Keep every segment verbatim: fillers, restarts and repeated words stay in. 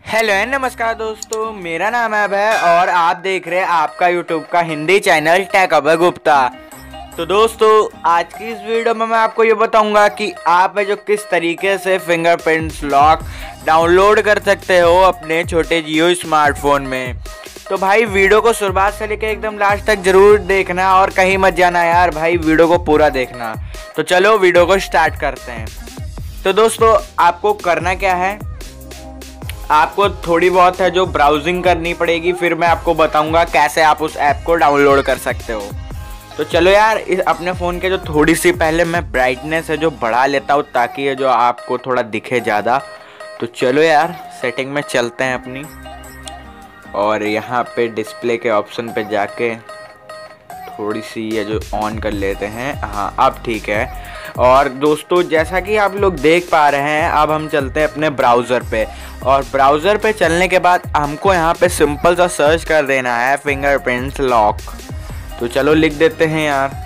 Hello and नमस्कार दोस्तों, मेरा नाम है अभय और आप देख रहे हैं आपका यूट्यूब का हिंदी चैनल टेक अभय गुप्ता। तो दोस्तों, आज की इस वीडियो में मैं आपको ये बताऊंगा कि आप जो किस तरीके से फिंगरप्रिंट्स लॉक डाउनलोड कर सकते हो अपने छोटे जियो स्मार्टफोन में। तो भाई वीडियो को शुरुआत से लेकर एकदम लास्ट तक जरूर देखना और कहीं मत जाना यार, भाई वीडियो को पूरा देखना। तो चलो वीडियो को स्टार्ट करते हैं। तो दोस्तों, आपको करना क्या है, आपको थोड़ी बहुत है जो ब्राउजिंग करनी पड़ेगी, फिर मैं आपको बताऊंगा कैसे आप उस ऐप को डाउनलोड कर सकते हो। तो चलो यार, इस अपने फ़ोन के जो थोड़ी सी पहले मैं ब्राइटनेस है जो बढ़ा लेता हूँ ताकि ये जो आपको थोड़ा दिखे ज़्यादा। तो चलो यार, सेटिंग में चलते हैं अपनी और यहाँ पे डिस्प्ले के ऑप्शन पे जाके थोड़ी सी ये जो ऑन कर लेते हैं। हाँ, अब ठीक है। और दोस्तों, जैसा कि आप लोग देख पा रहे हैं, अब हम चलते हैं अपने ब्राउज़र पे और ब्राउज़र पे चलने के बाद हमको यहाँ पे सिंपल सा सर्च कर देना है फिंगरप्रिंट लॉक। तो चलो लिख देते हैं यार।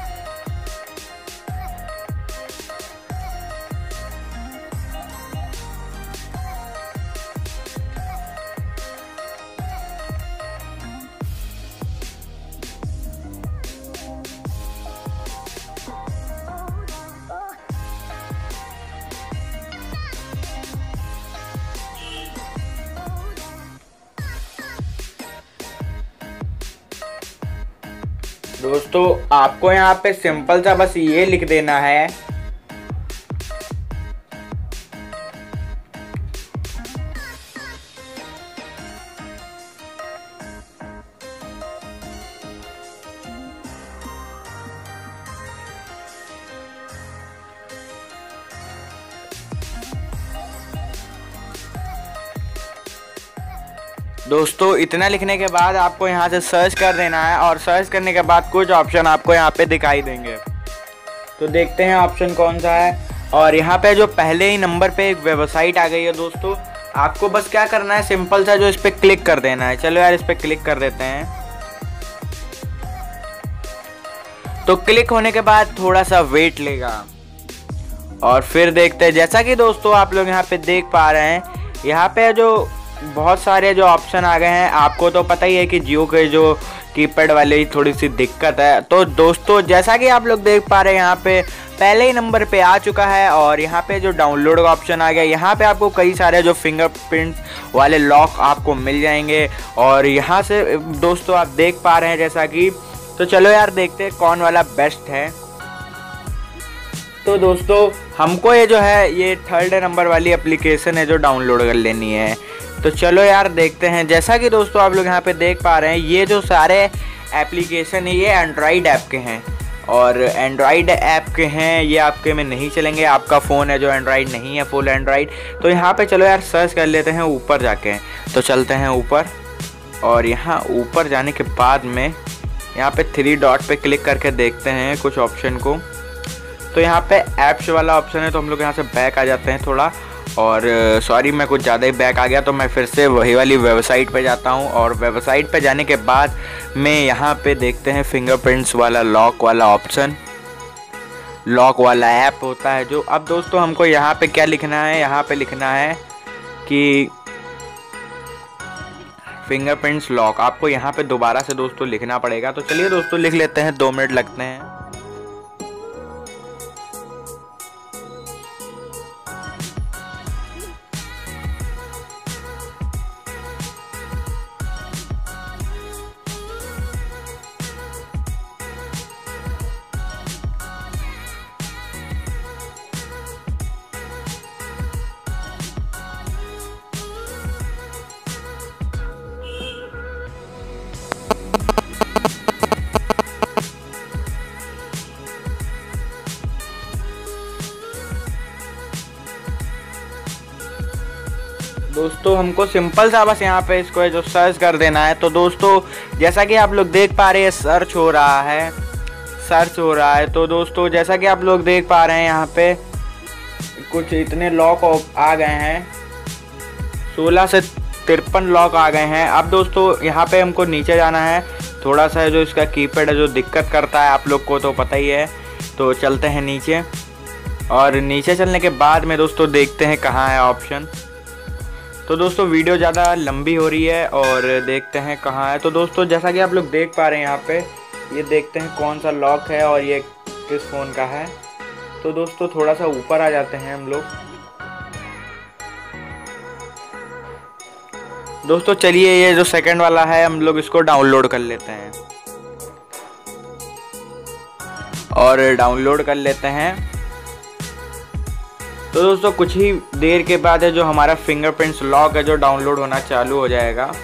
दोस्तों, आपको यहाँ पे सिंपल सा बस ये लिख देना है दोस्तों, इतना लिखने के बाद आपको यहाँ से सर्च कर देना है और सर्च करने के बाद कुछ ऑप्शन आपको यहाँ पे दिखाई देंगे। तो देखते हैं ऑप्शन कौन सा है। और यहाँ पे जो पहले ही नंबर पे एक वेबसाइट आ गई है दोस्तों, आपको बस क्या करना है, सिंपल सा जो इस पर क्लिक कर देना है। चलो यार, इस पर क्लिक कर देते हैं। तो क्लिक होने के बाद थोड़ा सा वेट लेगा और फिर देखते हैं। जैसा कि दोस्तों आप लोग यहाँ पे देख पा रहे हैं, यहाँ पे जो बहुत सारे जो ऑप्शन आ गए हैं। आपको तो पता ही है कि जियो के जो कीपैड वाले ही थोड़ी सी दिक्कत है। तो दोस्तों, जैसा कि आप लोग देख पा रहे हैं, यहाँ पे पहले ही नंबर पे आ चुका है और यहाँ पे जो डाउनलोड का ऑप्शन आ गया। यहाँ पे आपको कई सारे जो फिंगरप्रिंट्स वाले लॉक आपको मिल जाएंगे और यहाँ से दोस्तों आप देख पा रहे हैं जैसा कि। तो चलो यार, देखते हैं कौन वाला बेस्ट है। तो दोस्तों, हमको ये जो है ये थर्ड नंबर वाली एप्लीकेशन है जो डाउनलोड कर लेनी है। तो चलो यार, देखते हैं। जैसा कि दोस्तों आप लोग यहाँ पे देख पा रहे हैं, ये जो सारे एप्लीकेशन है ये एंड्रॉयड ऐप के हैं और एंड्रॉयड ऐप के हैं, ये आपके में नहीं चलेंगे। आपका फ़ोन है जो एंड्रॉयड नहीं है, फुल एंड्रॉयड। तो यहाँ पे चलो यार सर्च कर लेते हैं ऊपर जाके। तो चलते हैं ऊपर और यहाँ ऊपर जाने के बाद में यहाँ पे थ्री डॉट पे क्लिक करके देखते हैं कुछ ऑप्शन को। तो यहाँ पे ऐप्स वाला ऑप्शन है, तो हम लोग यहाँ से बैक आ जाते हैं थोड़ा। और सॉरी, मैं कुछ ज़्यादा ही बैक आ गया, तो मैं फिर से वही वाली वेबसाइट पे जाता हूँ और वेबसाइट पे जाने के बाद मैं यहाँ पे देखते हैं फिंगरप्रिंट्स वाला लॉक वाला ऑप्शन, लॉक वाला ऐप होता है जो। अब दोस्तों हमको यहाँ पे क्या लिखना है, यहाँ पे लिखना है कि फिंगरप्रिंट्स लॉक। आपको यहाँ पे दोबारा से दोस्तों लिखना पड़ेगा। तो चलिए दोस्तों लिख लेते हैं, दो मिनट लगते हैं। दोस्तों, हमको सिंपल सा बस यहाँ पे इसको जो सर्च कर देना है। तो दोस्तों, जैसा कि आप लोग देख पा रहे हैं, सर्च हो रहा है, सर्च हो रहा है। तो दोस्तों, जैसा कि आप लोग देख पा रहे हैं, यहाँ पे कुछ इतने लॉक आ गए हैं, सोलह से तिरपन लॉक आ गए हैं। अब दोस्तों यहाँ पे हमको नीचे जाना है थोड़ा सा, जो इसका कीपैड है जो दिक्कत करता है, आप लोग को तो पता ही है। तो चलते हैं नीचे और नीचे चलने के बाद में दोस्तों देखते हैं कहाँ है ऑप्शन। तो दोस्तों वीडियो ज़्यादा लंबी हो रही है और देखते हैं कहाँ है। तो दोस्तों जैसा कि आप लोग देख पा रहे हैं यहाँ पे, ये देखते हैं कौन सा लॉक है और ये किस फ़ोन का है। तो दोस्तों थोड़ा सा ऊपर आ जाते हैं हम लोग। दोस्तों चलिए ये जो सेकंड वाला है हम लोग इसको डाउनलोड कर लेते हैं और डाउनलोड कर लेते हैं। तो दोस्तों कुछ ही देर के बाद है जो हमारा फिंगरप्रिंट्स लॉक है जो डाउनलोड होना चालू हो जाएगा।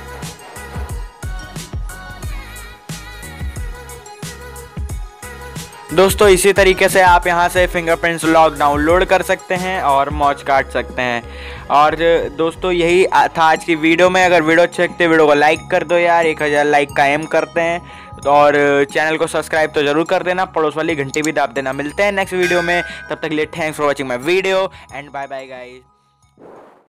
दोस्तों इसी तरीके से आप यहाँ से फिंगरप्रिंट्स लॉक डाउनलोड कर सकते हैं और मौज काट सकते हैं। और दोस्तों यही था आज की वीडियो में। अगर वीडियो अच्छी लगती है वीडियो को लाइक कर दो यार, एक हज़ार लाइक का एम करते हैं। और चैनल को सब्सक्राइब तो जरूर कर देना, पड़ोस वाली घंटी भी दाब देना। मिलते हैं नेक्स्ट वीडियो में, तब तक के लिए thanks for watching my video and bye bye guys.